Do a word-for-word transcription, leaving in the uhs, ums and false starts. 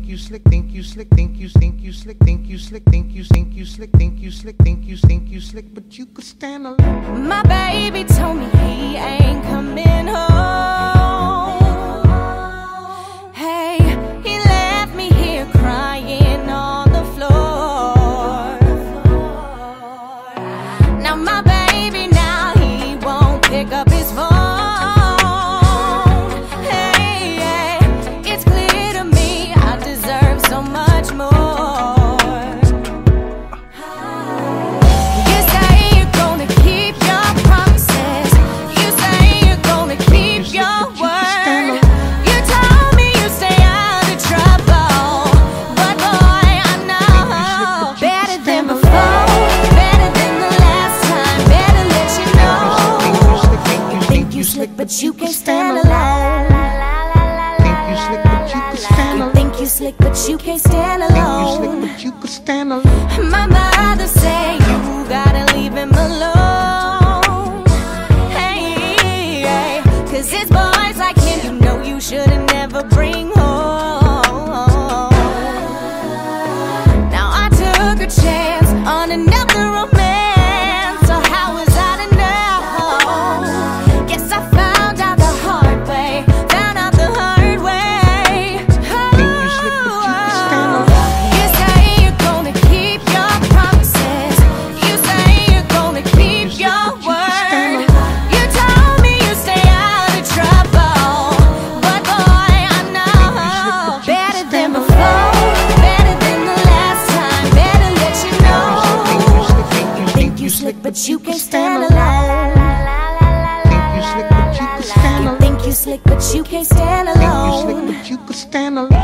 think you slick, think you slick, think you think you slick, think you slick, think you think you slick, think you slick, think you think you slick, but you could stand alone. My baby told me he ain't coming home. Hey, he left me here crying on the floor. Now my baby, now he won't pick up his phone. But you can't stand alone. Think you slick, but you could stand alone. You think you slick, but you can't stand alone. Think you slick, but you could stand alone. My mother say you gotta leave him alone. Hey, hey, cause it's boys like him you know you should've never bring home. Now I took a chance on another romance, so how was I to know? Guess I found out the hard way, found out the hard way. Oh, you say you're gonna keep your promises, you say you're gonna keep your word. You told me you stay out of trouble, but boy I know better than before, better than the last time, better let you know. You think you slick, but you can't stand alone. Think you slick, but you could stand alone. Think you slick, but you can't stand alone. Think you slick, but you could stand alone.